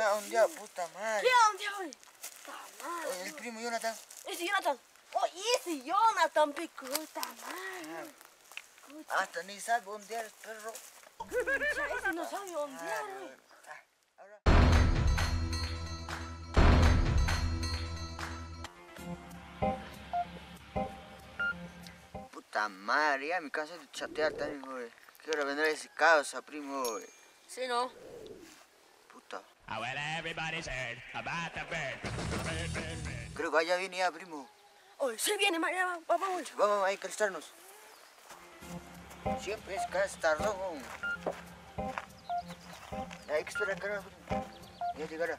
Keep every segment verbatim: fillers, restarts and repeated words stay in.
me ha ondeado, puta madre. ¿Qué ha ondeado, güey? Puta madre. Oye, el primo Jonathan. Ese Jonathan. Oye, ese Jonathan, pe, puta madre. Hasta ni sabe ondear el perro. Pucha, ese no sabe ondear, güey. Ahora. Puta madre, ya me cansé de chatear también, güey. Quiero vender ese causa, primo, güey. Sí, ¿no? Puta. Oh, well, everybody's heard about the bird. Bird, bird, bird. Creo que allá viene ya, primo. Oye, se viene, María, vamos, güey. Vamos a alistarnos. Siempre es casi tardón, güey. Hay que esperar, carajo, primo. Ya llegará.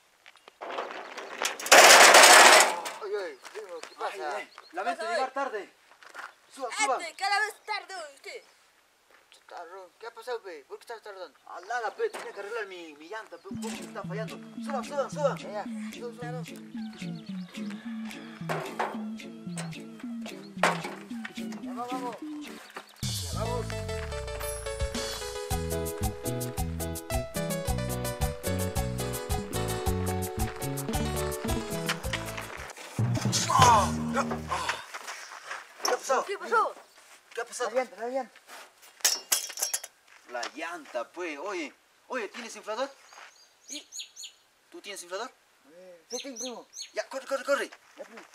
Oye, oye, primo, ¿qué pasa? Ay, ay, lamento pasa, llegar ay? tarde. Suban, suban. Este, cada vez tarde, este. Tardón. ¿Qué ha pasado, pe? ¿Por qué estás tardando? Al nada, pe, tenía que arreglar mi, mi llanta, pe, un poco me está fallando. Suban, suban, suban. Ya, ya. Sube, sube, sube. Ya, vamos, vamos. Ya, vamos. ¡Ah! ¡Ah! ¿Qué ha pasado? ¿Qué pasó? ¿Qué ha pasado? La llanta, la llanta. La llanta, pues. Oye, oye, ¿tienes inflador? Y... ¿Tú tienes inflador? Eh, sí, tengo, primo. Ya, corre, corre, corre. Ya, primo.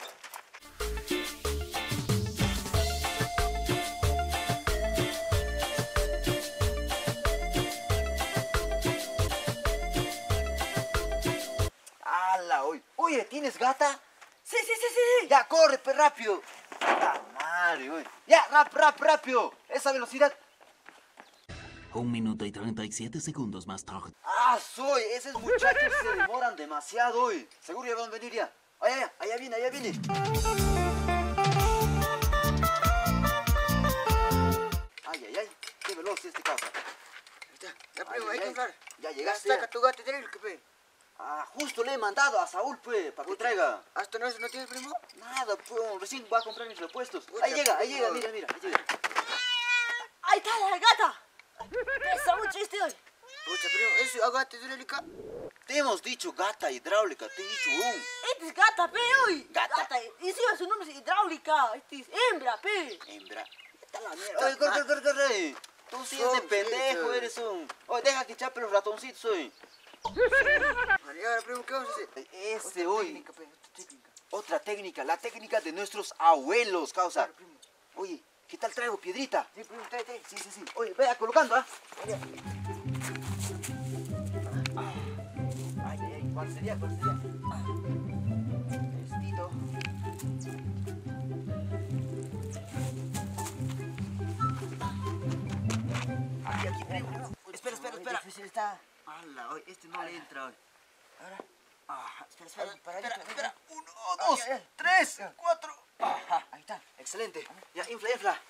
¡Hala! Oye, oye, ¿tienes gata? Sí, sí, sí, sí. Ya, corre, pe, rápido. ¡La madre, oye! Ya, rap, rap, rápido. Esa velocidad. Un minuto y treinta y siete segundos más tarde. ¡Ah, soy! Esos muchachos se demoran demasiado hoy. Seguro ya van a venir ya. Allá, allá, allá viene, allá viene. Ay, ay, ay. Qué veloz este casa. Ahí está. Ya, primo, Ay, hay que ay, entrar. ya llegaste, Saca ya. tu gato y tráelo, que pe. Ah, justo le he mandado a Saúl, pues, para que traiga. ¿Hasta no, no tienes, primo? Nada, pues, recién va a comprar mis repuestos. Pucha, Ahí llega, ahí primo. llega, mira, mira, ahí llega. Ahí está la gata. Pesa mucho este hoy. Pucha, primo, ¿eso es gata hidráulica? Te hemos dicho gata hidráulica, te he dicho un. Este es gata, pe, hoy. Gata. Gata. Encima su nombre es hidráulica. Este es hembra, pe. Hembra. Está la mierda. Oye, corre, corre, corre, corre. Tú sí eres de Son pendejo, bichos. eres un. Oye, deja que chape los ratoncitos, hoy. Vale, ahora, primo, ¿qué vamos a hacer? Este, Otra hoy. técnica, pe, otra técnica. Otra técnica, la técnica de nuestros abuelos, causa. Claro, primo. Oye, ¿qué tal traigo piedrita? Sí, primo, trae, trae. Sí, sí, sí. Oye, vaya colocando, ¿ah? Ya. Ay, ay, ay. ¿Cuál sería? ¿Cuál sería? Vestido. Aquí, aquí, primo. Espera, espera, Ay, espera. difícil está. Hala, hoy este no le entra hoy. Ahora. Ah, Espera, espera, para espera, adentro, espera. adentro. Uno, Ah, dos, ya, ya. tres, Ya. cuatro. Ajá, Ahí está. excelente. Ya, infla, infla.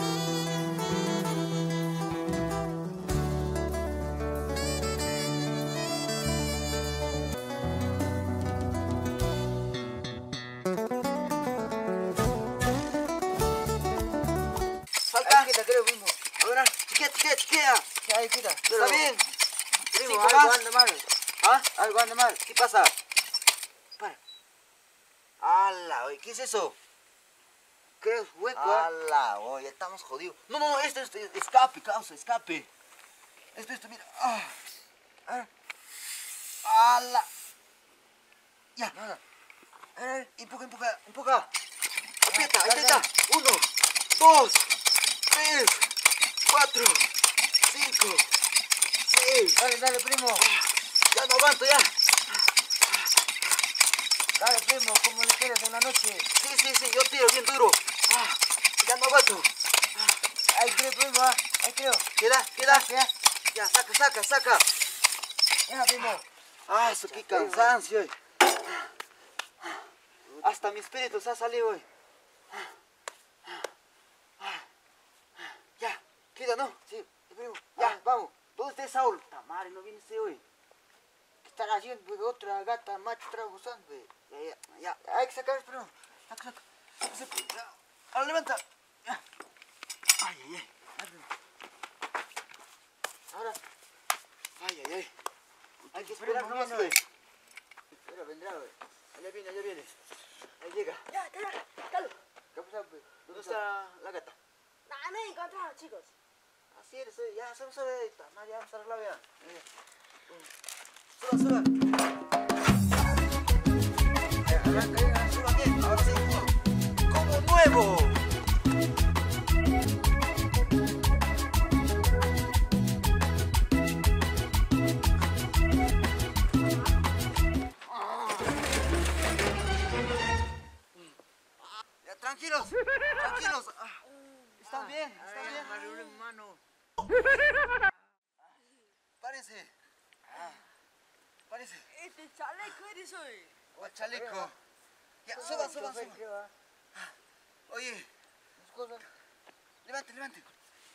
Falta. Ahí quita, creo, primo. Ahora, chiquea, chiquea, chiquea. Ya, ahí quita. Está bien. Primo, Cinco algo más. anda mal. ¿Ah? Algo anda mal. ¿Qué pasa? Para. ¡Hala, oye! ¿Qué es eso? ¿Qué es hueco? ah? ¡Hala, oye! Estamos jodidos. No, no, no, esto es escape, causa, escape. Esto, esto, mira. ¡Ah! Ah, ¡Hala! Ya. nada. A ver, a ver. Empuja, empuja, empuja. Aprieta, ahí dale, está. Uno, dos, tres, cuatro, cinco, seis. Dale, dale, primo. Ya no aguanto, ya. Dale, primo, ¿cómo le quieres en la noche? Sí, sí, sí, yo tiro bien duro. Ah, ya no aguanto. Ahí creo, primo, ah. Ahí creo. Queda, queda. Ya, Ya, saca, saca, saca. ya, primo. Ah, eso qué cansancio. eh. Hasta mi espíritu se ha salido hoy. Ya, queda, ¿no? Sí, primo. Ya, Ah, vamos. ¿Dónde está Saúl? Tamare, no viene ese hoy. ¿qué están haciendo? Pues, otra gata macho trabajando, pues. Ya, ya, ya. Hay que sacar, primo. Saca, saca. Saca, saca. Ya. Ahora levanta. Ya. Ay, ay, ay. Ah, primo. Ahora, Ay, ay, ay. Hay que primo, esperar, nomás, viene, güey. Pero vendrá, güey. Allá viene, allá viene. Ahí llega. Ya, ya, Carlos. ¿Qué ha pasado, pues? ¿Dónde está la gata? Nah, no he encontrado, chicos. Así eres, eh, ya, se sabe, está, no, ya vamos a arreglar, ya. Suba, suba. Ya, arranca, ya, suba bien, ahora sí. ¡Como nuevo! Ya, tranquilos, tranquilos. Ah, están bien, están bien. Hermano. Párense. Ah, párense. Este chaleco eres hoy. O el chaleco. Ya, suba, suba, suba. Ah, oye, levante, levante.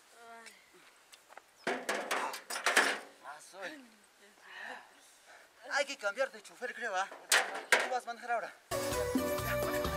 Ah, ah, soy. Hay que cambiar de chofer, creo, ¿ah? Tú vas a manejar ahora. Ya, maneja.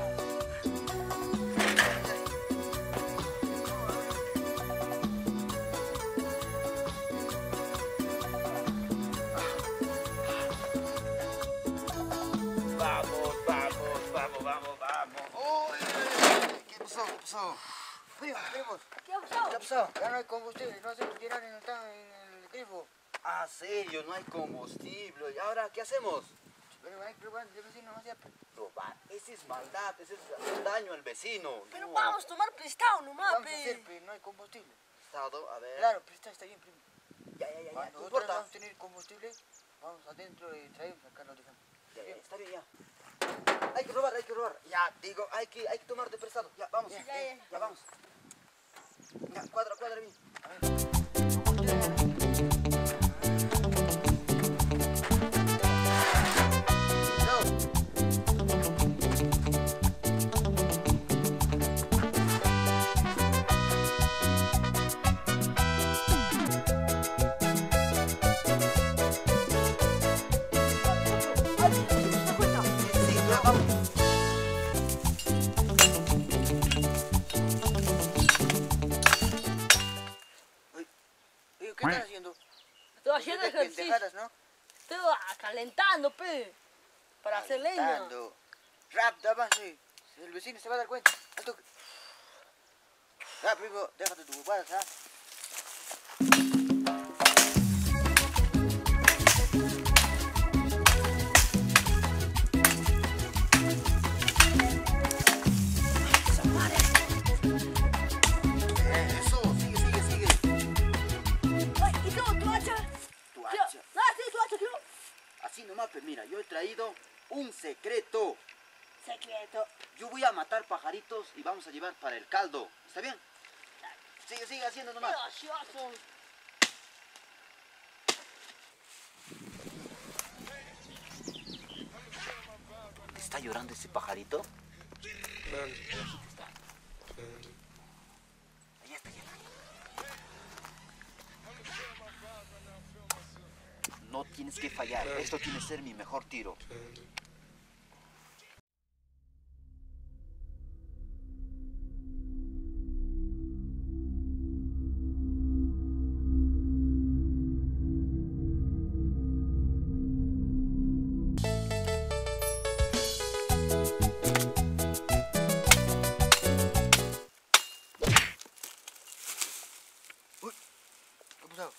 Vamos, vamos, vamos, vamos, vamos. Uy, ¿qué pasó? ¿Qué pasó? Primos, primos. ¿Qué ha pasado? ¿Qué pasó? Ya no hay combustible, no se tirar en el, tan- en el grifo. Ah, serio, no hay combustible. ¿Y ahora qué hacemos? Pero hay que probar de vecino, no sea. Robar, esa es maldad, ese es hacer daño al vecino. Pero No. vamos a tomar prestado nomás, Vamos a hacer, pe. pero no hay combustible. Estado, a ver. Claro, pero está, está bien, primo. Ya, ya, ya, ya. Cuando No nosotros importa. vamos a tener combustible, vamos adentro y traemos acá lo dejamos. Ya, ya, está bien, ya. Hay que robar, hay que robar. Ya, digo, hay que, hay que tomar de prestado. Ya, vamos. Ya, ya. Ya, vamos. Ya, cuadra, cuadra bien. Sí, ya, vamos. Oye, ¿qué estás haciendo? Estoy haciendo Estas ejercicio. pendejadas, ¿no? Estoy ah, calentando, pe. Para hacer leña. Calentando. Rápido, avance. El vecino se va a dar cuenta. Al toque. Ya, primo, déjate tu ocupada, ¿sabes? Eso, sigue, sigue, sigue. Ay, ¿y tú, tu hacha? Tu Tío, hacha. no, sí, tu hacha, tío. Así nomás, pues mira, yo he traído un secreto. Secreto. Yo voy a matar pajaritos y vamos a llevar para el caldo. ¿Está bien? Sigue, sigue haciendo nomás. Gracioso. ¿Está llorando ese pajarito? Ahí está. Ahí está llorando. No tienes que fallar. Esto tiene que ser mi mejor tiro. ¿Qué pasó?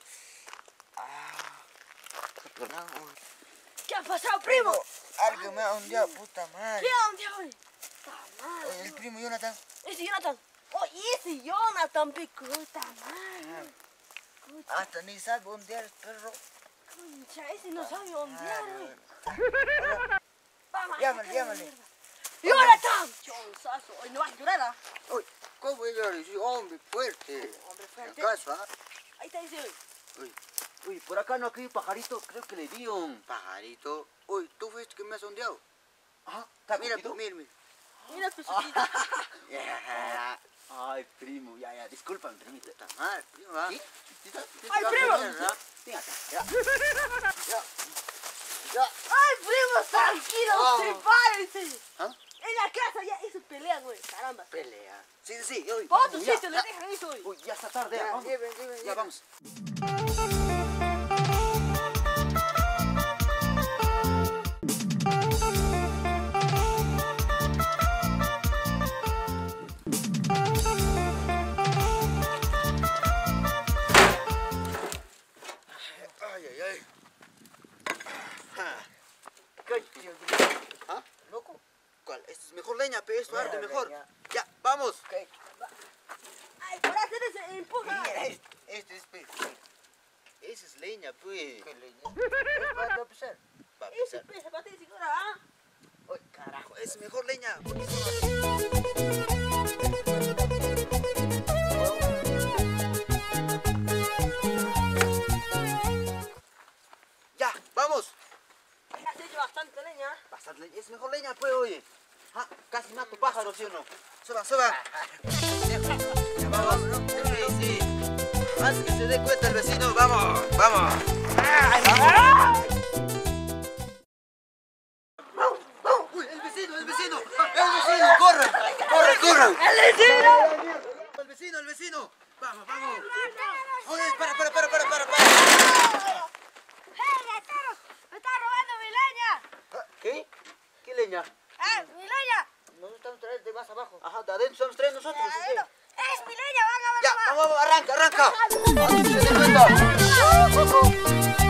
Ah, perdón. ¿Qué ha pasado, primo? Algo me ha hundido, puta madre. ¿Qué onda hoy? Está mal. Oye, el primo Jonathan. Ese Jonathan. Oye, ese Jonathan, pe, puta madre. Concha, Hasta ni sabe ondear el perro. concha, ese no sabe ondear, Madre, güey. bueno. Vamos. Llámale, sácale llámale. la mierda. ¡Jonathan! Chonzazo. Hoy no vas a llorar, ¿ah? Uy, ¿cómo yo le digo? Hombre fuerte. Hombre fuerte. ¿Acaso, ah? Ahí está ese, güey. Uy, Uy, por acá no hay pajarito. Creo que le di un... pajarito. Uy, ¿tú fuiste que me has ondeado? Ah, ¿te ha Mira, cogido? mira, mira. Mira tu chiquita. Ya, Ay, primo, ya, ya, discúlpame, primito. puta madre, primo, ah. ¿Sí? ¿Sí? ¡Ay, primo! Ven acá, ya. Ya, ya. ¡Ay, primo, tranquilo! Oh. ¡Prepárense! ¿Ah? En la casa ya hizo pelean, güey. Caramba. Pelea. Sí, sí, sí. Uy, Vos tu ya, sitio, le ya. dejan eso, güey. Uy, ya está tarde, ya, Ya, vamos. lleven, lleven, Ya, lleven. vamos. leña, pe, esto arde Ya, mejor. leña. Ya, vamos. Ok. Ay, para hacer ese empuja. Mira, esto, esto es, pe. Esa es leña, pues. ¿Qué leña? Es para topizar. Va a Ese pesar. pez para ti, segura, ¿ah? Uy, carajo, es mejor leña. Ya, vamos. Ya se ha hecho bastante leña. Bastante leña. Es mejor leña, pues, oye. Ah, casi mato pájaro, ¿sí o no? Suba, suba. Ya, vamos. Sí, sí. Antes que se dé cuenta el vecino, vamos, vamos. Uy, el vecino, el vecino. El vecino, corran, corran, corran. ¡El vecino! El vecino, el vecino. Vamos, vamos. Oye, para, para, para, para, para, para. ¡Hey, gatero! ¡Me está robando mi leña! ¿Qué? ¿Qué leña? ¡Ah, mi leña! Nosotros estamos trayendo de más abajo. Ajá, de adentro somos tres nosotros. ¿sí? Adentro. ¡Es mi leña! ¡Van a ver Ya, nomás! vamos, vamos, arranca, arranca. Antes que se dé cuenta.